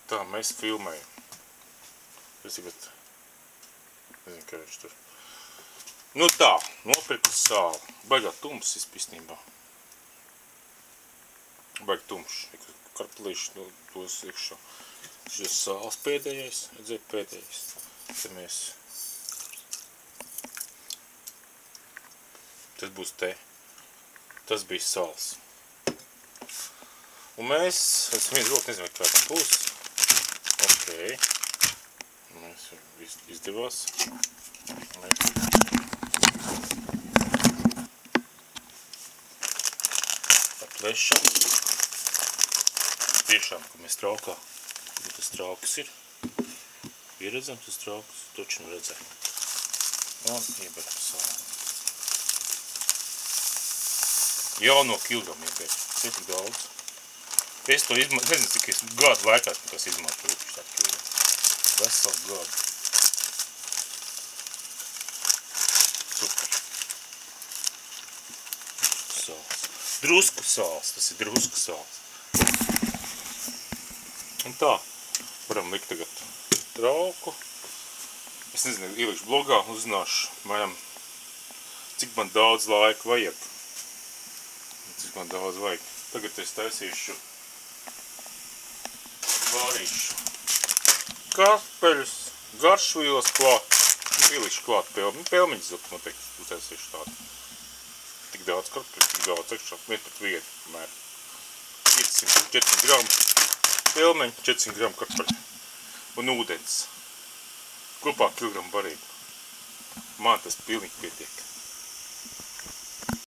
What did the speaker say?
Tā, mēs filmējam. Es tagad nezinu, kā viņš tur. Nu tā, nopirku sāli. Baigā tums izpistībā. Baigi tumšs. Karplīši tos iekšā. Šis sāls pēdējais. Redzēju pēdējais. Te mēs. Tas būs te. Tas bija sāls. Un mēs, es viens roku nezinu, kā tam būs. Ok. Mēs izdevās. Aplešam. Tiešām, ka mēs traukā. Kur tas trauks ir? Ir redzams tas trauks? Toči nu redzēju. Un ieberam sāli. Jauno kilgram ieberam. Cik daudz. Es to nezinu, cik es gadu laikā tas izmantoju tādu kilgram. Veselu gadu. Super. Sāls. Drusku sāls. Tas ir drusku sāls. Un tā. Varam likt tagad trauku. Es nezinu, ielikšu blogā, uzzināšu, mēram, cik man daudz laika vajag. Cik man daudz vajag. Tagad es taisīšu, vārīšu karpeļus, garšvīlas klāt, ielikšu klāt pelmeņu zupu, noteikti uztaisīšu tādu. Tik daudz karpeļus, tik daudz ekšā, 1 pret 1, mēr. 400 gramu pelmeņu, 400 gramu karpeļu un ūdens. Kopā kilogramu barību. Man tas pilnīgi pietiek.